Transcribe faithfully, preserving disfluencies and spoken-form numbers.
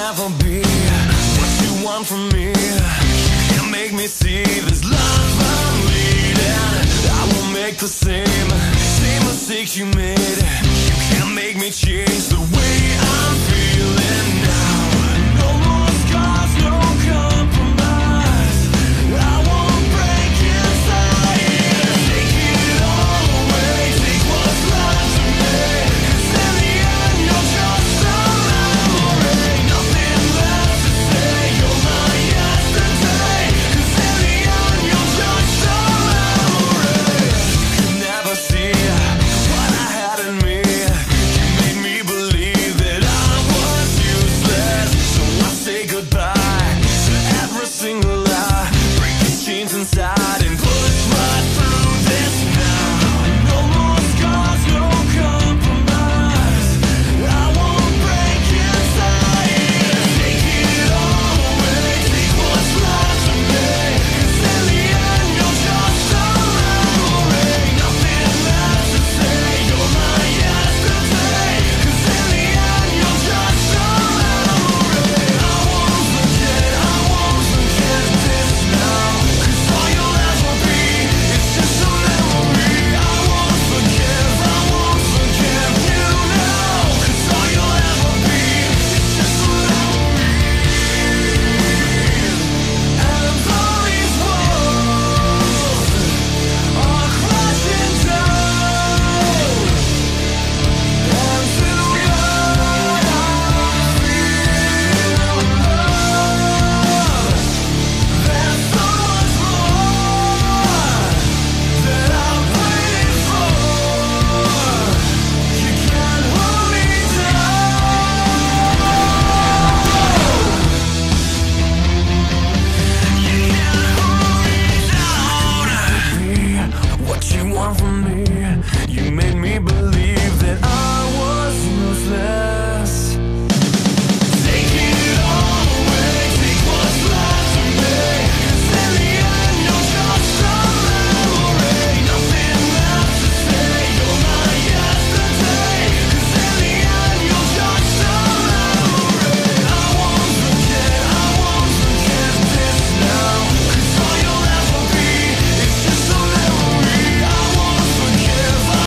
never be what you want from me. You can't make me see this love I'm leading. I won't make the same, same mistakes you made. You can't make me change the way I'm feeling now. No more scars, no compromise. I won't break inside. Take it all away, take what's left of me. 'Cause in the end you're just a memory. Nothing left to say, you're my yesterday. 'Cause in the end you're just a memory. You could never see what I had in me. You made me believe that I was useless. So I say goodbye to every single lie. Break these chains inside and push right through this now. No more scars, no compromise. I won't break inside. Take it all away, take what's left of me. 'Cause in the end you're just a memory. Nothing left to say, you're my yesterday. 'Cause in the end you're just a memory. I won't forget, I won't forget this now. 'Cause all you'll ever be is just a memory. I won't forgive, I won't forgive you now. 'Cause all you'll ever be is just a memory. And all these walls are crashing down. And tonight I feel love. There's so much more that I'm waiting for. You can't hold me down. You can't hold me down. Be what you want from me.